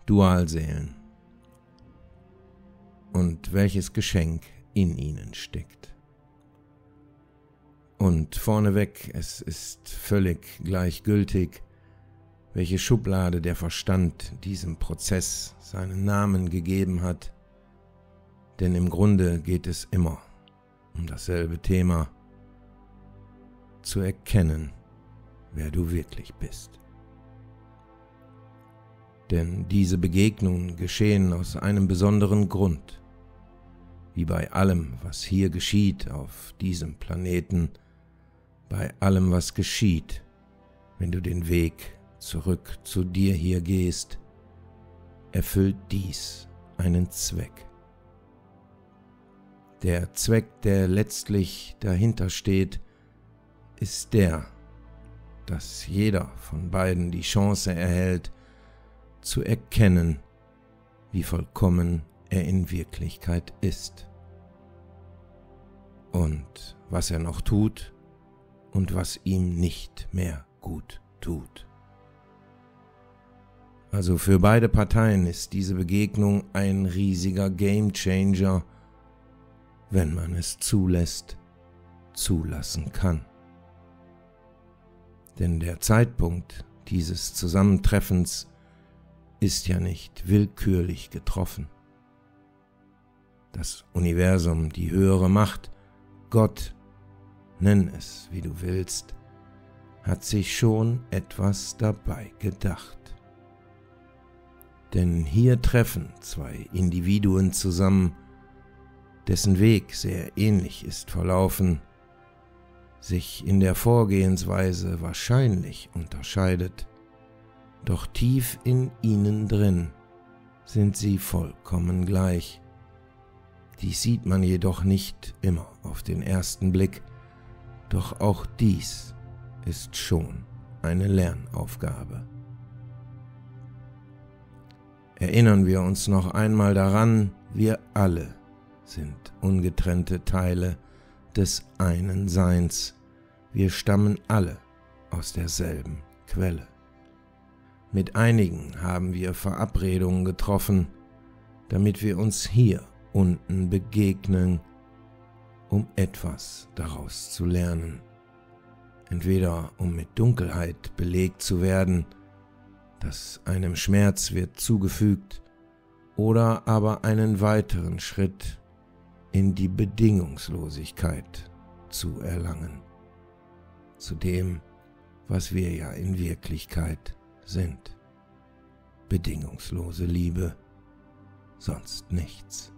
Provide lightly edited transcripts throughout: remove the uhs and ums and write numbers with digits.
Dualseelen und welches Geschenk in ihnen steckt. Und vorneweg, es ist völlig gleichgültig, welche Schublade der Verstand diesem Prozess seinen Namen gegeben hat, denn im Grunde geht es immer um dasselbe Thema: zu erkennen, wer du wirklich bist. Denn diese Begegnungen geschehen aus einem besonderen Grund. Wie bei allem, was hier geschieht auf diesem Planeten, bei allem, was geschieht, wenn du den Weg zurück zu dir hier gehst, erfüllt dies einen Zweck. Der Zweck, der letztlich dahinter steht, ist der, dass jeder von beiden die Chance erhält, zu erkennen, wie vollkommen er in Wirklichkeit ist und was er noch tut und was ihm nicht mehr gut tut. Also für beide Parteien ist diese Begegnung ein riesiger Gamechanger, wenn man es zulässt, zulassen kann. Denn der Zeitpunkt dieses Zusammentreffens ist ja nicht willkürlich getroffen. Das Universum, die höhere Macht, Gott, nenn es wie du willst, hat sich schon etwas dabei gedacht. Denn hier treffen zwei Individuen zusammen, dessen Weg sehr ähnlich ist verlaufen, sich in der Vorgehensweise wahrscheinlich unterscheidet, doch tief in ihnen drin sind sie vollkommen gleich. Dies sieht man jedoch nicht immer auf den ersten Blick, doch auch dies ist schon eine Lernaufgabe. Erinnern wir uns noch einmal daran, wir alle sind ungetrennte Teile des einen Seins. Wir stammen alle aus derselben Quelle. Mit einigen haben wir Verabredungen getroffen, damit wir uns hier unten begegnen, um etwas daraus zu lernen. Entweder um mit Dunkelheit belegt zu werden, dass einem Schmerz wird zugefügt, oder aber einen weiteren Schritt in die Bedingungslosigkeit zu erlangen, zu dem, was wir ja in Wirklichkeit sind. Bedingungslose Liebe, sonst nichts.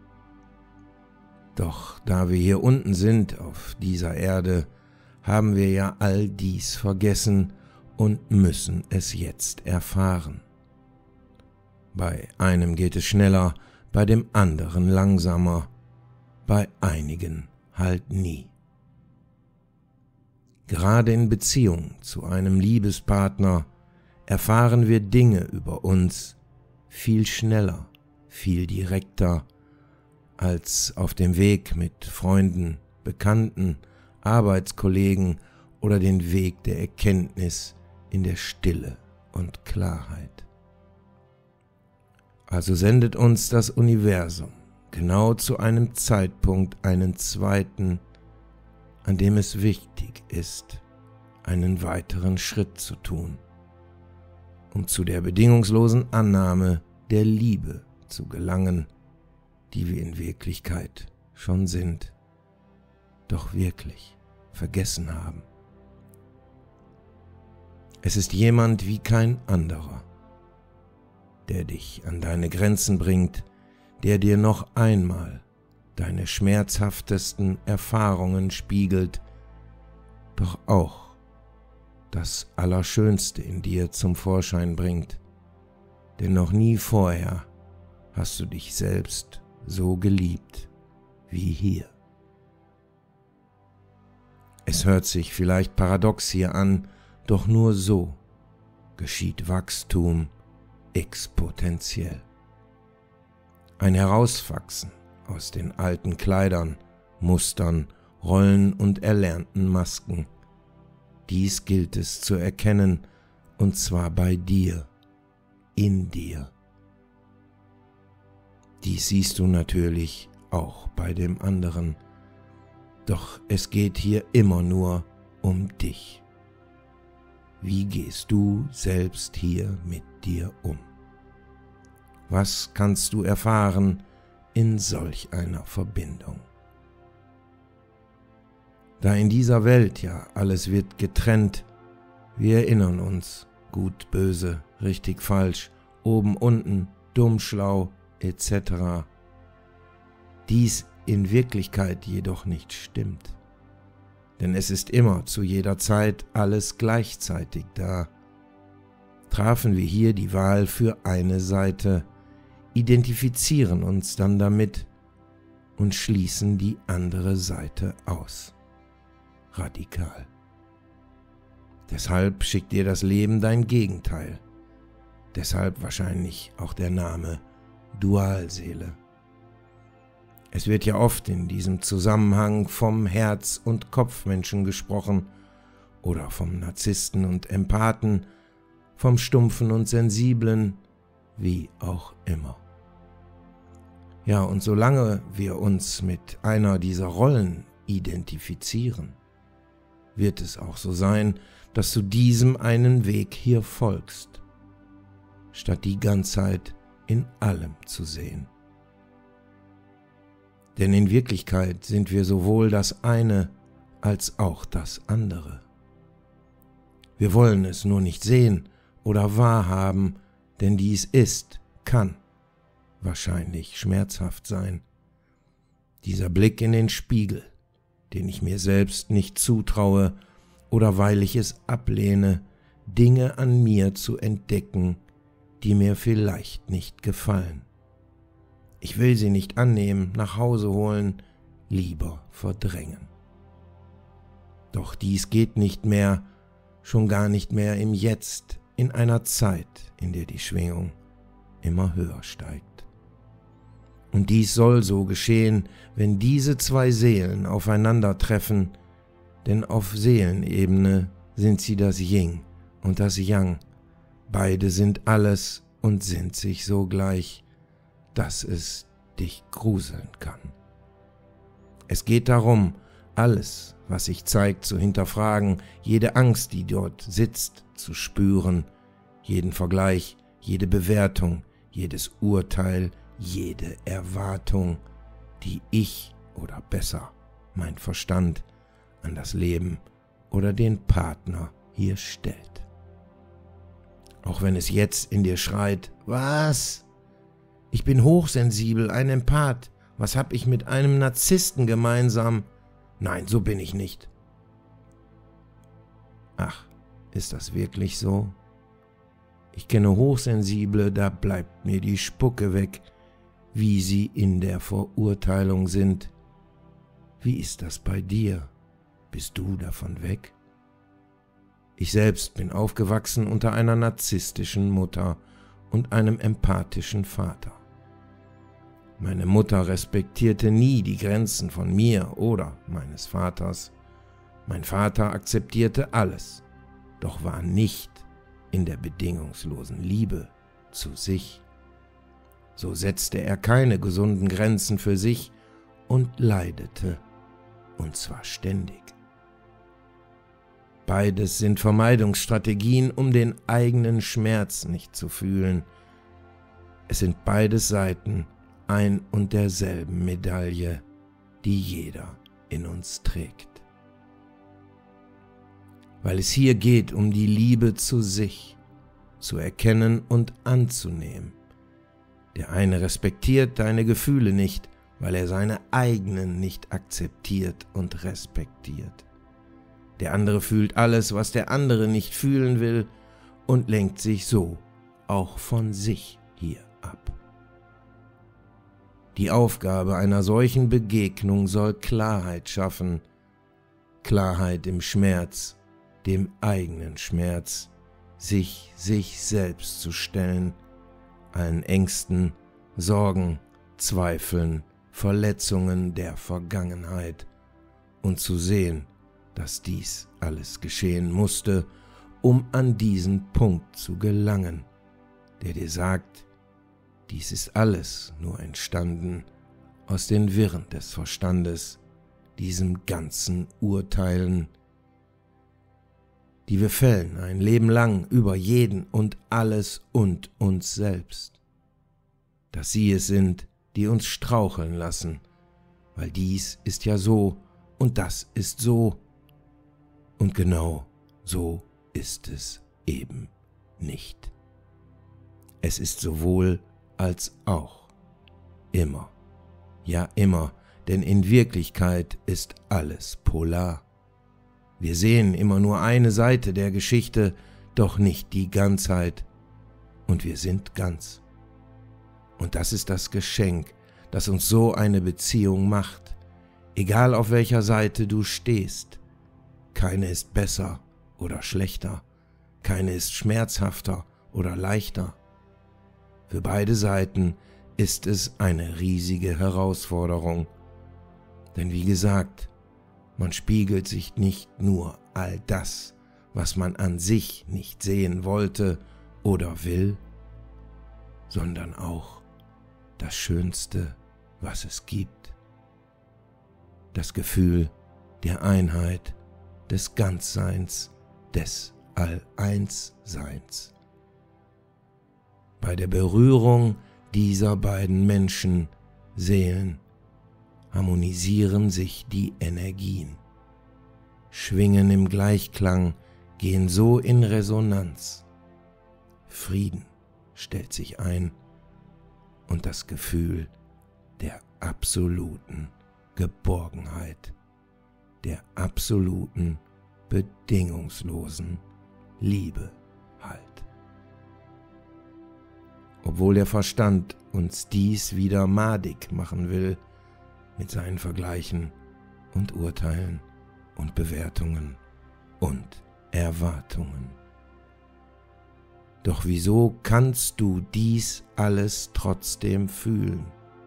Doch da wir hier unten sind auf dieser Erde, haben wir ja all dies vergessen und müssen es jetzt erfahren. Bei einem geht es schneller, bei dem anderen langsamer, bei einigen halt nie. Gerade in Beziehung zu einem Liebespartner erfahren wir Dinge über uns viel schneller, viel direkter als auf dem Weg mit Freunden, Bekannten, Arbeitskollegen oder den Weg der Erkenntnis in der Stille und Klarheit. Also sendet uns das Universum genau zu einem Zeitpunkt einen zweiten, an dem es wichtig ist, einen weiteren Schritt zu tun, um zu der bedingungslosen Annahme der Liebe zu gelangen, die wir in Wirklichkeit schon sind, doch wirklich vergessen haben. Es ist jemand wie kein anderer, der dich an deine Grenzen bringt, der dir noch einmal deine schmerzhaftesten Erfahrungen spiegelt, doch auch das Allerschönste in dir zum Vorschein bringt, denn noch nie vorher hast du dich selbst so geliebt wie hier. Es hört sich vielleicht paradox hier an, doch nur so geschieht Wachstum exponentiell. Ein Herauswachsen aus den alten Kleidern, Mustern, Rollen und erlernten Masken. Dies gilt es zu erkennen, und zwar bei dir, in dir, Dies siehst du natürlich auch bei dem anderen, doch es geht hier immer nur um dich. Wie gehst du selbst hier mit dir um? Was kannst du erfahren in solch einer Verbindung? Da in dieser Welt ja alles wird getrennt, wir erinnern uns, gut, böse, richtig, falsch, oben, unten, dumm, schlau, etc. Dies in Wirklichkeit jedoch nicht stimmt. Denn es ist immer zu jeder Zeit alles gleichzeitig da. Trafen wir hier die Wahl für eine Seite, identifizieren uns dann damit und schließen die andere Seite aus. Radikal. Deshalb schickt dir das Leben dein Gegenteil. Deshalb wahrscheinlich auch der Name Dualseele. Es wird ja oft in diesem Zusammenhang vom Herz- und Kopfmenschen gesprochen oder vom Narzissten und Empathen, vom Stumpfen und Sensiblen, wie auch immer. Ja, und solange wir uns mit einer dieser Rollen identifizieren, wird es auch so sein, dass du diesem einen Weg hier folgst, statt die Ganzheit in allem zu sehen. Denn in Wirklichkeit sind wir sowohl das eine als auch das andere. Wir wollen es nur nicht sehen oder wahrhaben, denn dies kann wahrscheinlich schmerzhaft sein. Dieser Blick in den Spiegel, den ich mir selbst nicht zutraue oder weil ich es ablehne, Dinge an mir zu entdecken, die mir vielleicht nicht gefallen. Ich will sie nicht annehmen, nach Hause holen, lieber verdrängen. Doch dies geht nicht mehr, schon gar nicht mehr im Jetzt, in einer Zeit, in der die Schwingung immer höher steigt. Und dies soll so geschehen, wenn diese zwei Seelen aufeinandertreffen, denn auf Seelenebene sind sie das Yin und das Yang. Beide sind alles und sind sich so gleich, dass es dich gruseln kann. Es geht darum, alles, was sich zeigt, zu hinterfragen, jede Angst, die dort sitzt, zu spüren, jeden Vergleich, jede Bewertung, jedes Urteil, jede Erwartung, die ich oder besser mein Verstand an das Leben oder den Partner hier stellt. Auch wenn es jetzt in dir schreit, was? Ich bin hochsensibel, ein Empath, was hab ich mit einem Narzissten gemeinsam? Nein, so bin ich nicht. Ach, ist das wirklich so? Ich kenne Hochsensible, da bleibt mir die Spucke weg, wie sie in der Verurteilung sind. Wie ist das bei dir? Bist du davon weg? Ich selbst bin aufgewachsen unter einer narzisstischen Mutter und einem empathischen Vater. Meine Mutter respektierte nie die Grenzen von mir oder meines Vaters. Mein Vater akzeptierte alles, doch war nicht in der bedingungslosen Liebe zu sich. So setzte er keine gesunden Grenzen für sich und leidete, und zwar ständig. Beides sind Vermeidungsstrategien, um den eigenen Schmerz nicht zu fühlen. Es sind beides Seiten ein und derselben Medaille, die jeder in uns trägt. Weil es hier geht um die Liebe zu sich, zu erkennen und anzunehmen. Der eine respektiert deine Gefühle nicht, weil er seine eigenen nicht akzeptiert und respektiert. Der andere fühlt alles, was der andere nicht fühlen will und lenkt sich so auch von sich hier ab. Die Aufgabe einer solchen Begegnung soll Klarheit schaffen, Klarheit im Schmerz, dem eigenen Schmerz, sich selbst zu stellen, allen Ängsten, Sorgen, Zweifeln, Verletzungen der Vergangenheit und zu sehen, dass dies alles geschehen musste, um an diesen Punkt zu gelangen, der dir sagt, Dies ist alles nur entstanden aus den Wirren des Verstandes, diesem ganzen Urteilen, die wir fällen ein Leben lang über jeden und alles und uns selbst, dass sie es sind, die uns straucheln lassen, weil dies ist ja so und das ist so und genau so ist es eben nicht. Es ist sowohl als auch, immer, ja immer, denn in Wirklichkeit ist alles polar. Wir sehen immer nur eine Seite der Geschichte, doch nicht die Ganzheit, und wir sind ganz. Und das ist das Geschenk, das uns so eine Beziehung macht, egal auf welcher Seite du stehst. Keine ist besser oder schlechter, keine ist schmerzhafter oder leichter. Für beide Seiten ist es eine riesige Herausforderung, denn wie gesagt, man spiegelt sich nicht nur all das, was man an sich nicht sehen wollte oder will, sondern auch das Schönste, was es gibt. Das Gefühl der Einheit, des Ganzseins, des All-Eins-Seins. Bei der Berührung dieser beiden Seelen harmonisieren sich die Energien, schwingen im Gleichklang, gehen so in Resonanz. Frieden stellt sich ein und das Gefühl der absoluten Geborgenheit, der absoluten, bedingungslosen Liebe halt. Obwohl der Verstand uns dies wieder madig machen will, mit seinen Vergleichen und Urteilen und Bewertungen und Erwartungen. Doch wieso kannst du dies alles trotzdem fühlen?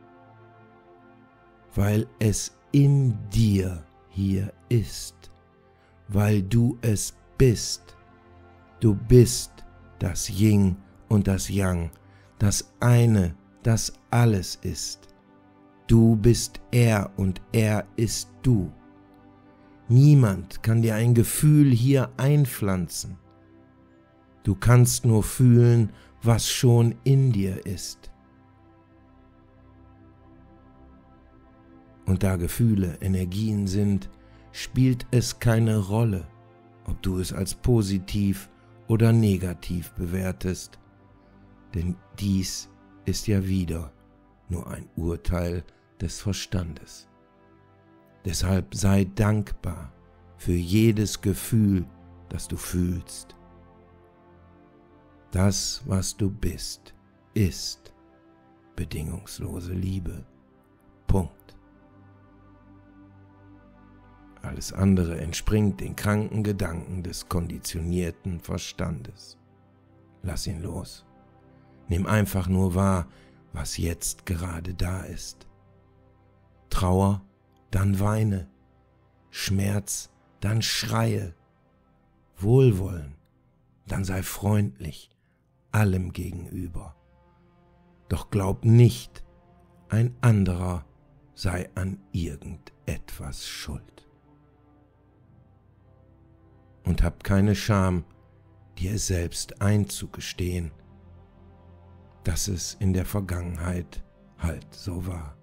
Weil es in dir hier ist, weil du es bist. Du bist das Yin und das Yang, das eine, das alles ist. Du bist er und er ist du. Niemand kann dir ein Gefühl hier einpflanzen. Du kannst nur fühlen, was schon in dir ist. Und da Gefühle Energien sind, spielt es keine Rolle, ob du es als positiv oder negativ bewertest, denn dies ist ja wieder nur ein Urteil des Verstandes. Deshalb sei dankbar für jedes Gefühl, das du fühlst. Das, was du bist, ist bedingungslose Liebe. Punkt. Alles andere entspringt den kranken Gedanken des konditionierten Verstandes. Lass ihn los. Nimm einfach nur wahr, was jetzt gerade da ist. Trauer, dann weine. Schmerz, dann schreie. Wohlwollen, dann sei freundlich, allem gegenüber. Doch glaub nicht, ein anderer sei an irgendetwas schuld. Und hab keine Scham, dir es selbst einzugestehen, dass es in der Vergangenheit halt so war.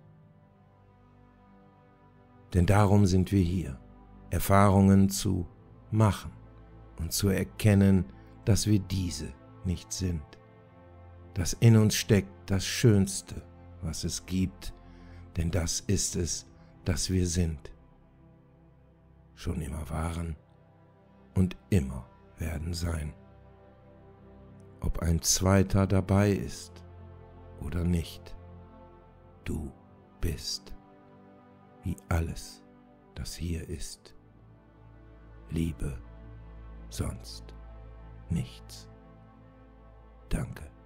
Denn darum sind wir hier, Erfahrungen zu machen und zu erkennen, dass wir diese nicht sind, dass in uns steckt das Schönste, was es gibt, denn das ist es, das wir sind, schon immer waren und immer werden sein. Ob ein Zweiter dabei ist oder nicht, du bist, wie alles, das hier ist. Liebe, sonst nichts. Danke.